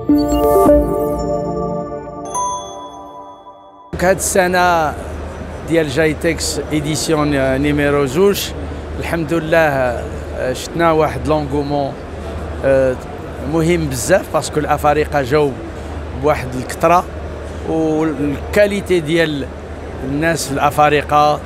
هاد السنة ديال جايتكس إديسيون نيميرو 2 الحمد لله شفنا واحد لونغومون مهم بزاف باسكو الأفارقة جاو بواحد الكثرة والكاليتي ديال الناس الأفارقة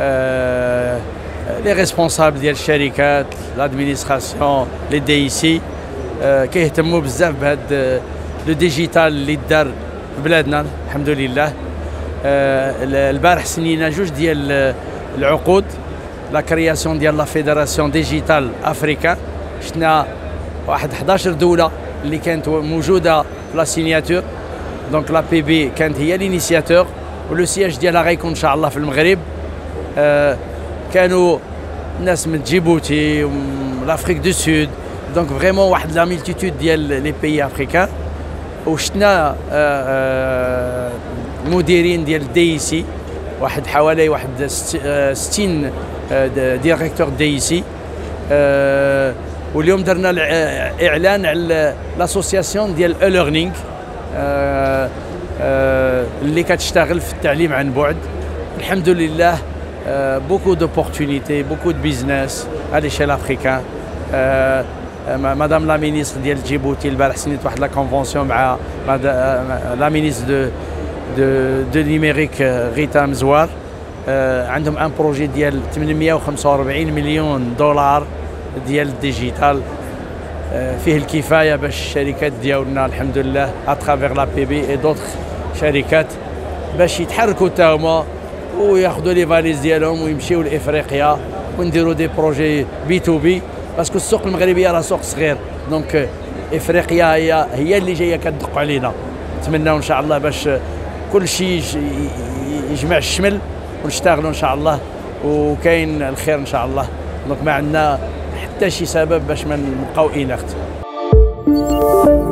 لي ريسبونسابل ديال الشركات لادمينستراسيون لي دي سي كيهتموا بزاف بهاد لو ديجيتال اللي دار في بلادنا الحمد لله. البارح سنينا جوج ديال العقود لا كرياسيون ديال لا فيدراسيون ديجيتال افريكا. شفنا واحد 11 دوله اللي كانت موجوده في لا سينياتور، دونك لا بي بي كانت هي لينيسياتور ولو سياج ديالها غيكون ان شاء الله في المغرب. كانوا ناس من جيبوتي ومن لافريك دو سود، دونك فريمون واحد لا ميلتيتود ديال لي بيي افريكان. وشفنا مديرين ديال دي سي واحد حوالي واحد 60 ديريكتور دي سي. واليوم درنا اعلان على لاسوسياسيون ديال ليرنينغ اللي كتشتغل في التعليم عن بعد. الحمد لله بوكو دوبورتونيتي بوكو دو بيزنس على ليشيل افريكان. مدام لا مينيستر ديال جيبوتي البارح سنيت واحد لا كونفونسيون مع لا مينيستر دو نيميريك غيتا مزوار. عندهم ان بروجي ديال 845 مليون دولار ديال الديجيتال، فيه الكفايه باش الشركات ديالنا الحمد لله اترافير لا بي بي اي دوطخ شركات باش يتحركوا حتى هما وياخذوا لي فاليز ديالهم ويمشيو لافريقيا ونديروا دي بروجي بي تو بي، باسكو السوق المغربيه راه سوق صغير، دونك افريقيا هي اللي جايه كتدق علينا. نتمناو ان شاء الله باش كل شيء يجمع الشمل ونشتغلوا ان شاء الله وكاين الخير ان شاء الله. دونك ما عندنا حتى شي سبب باش ما نبقاو اناخت.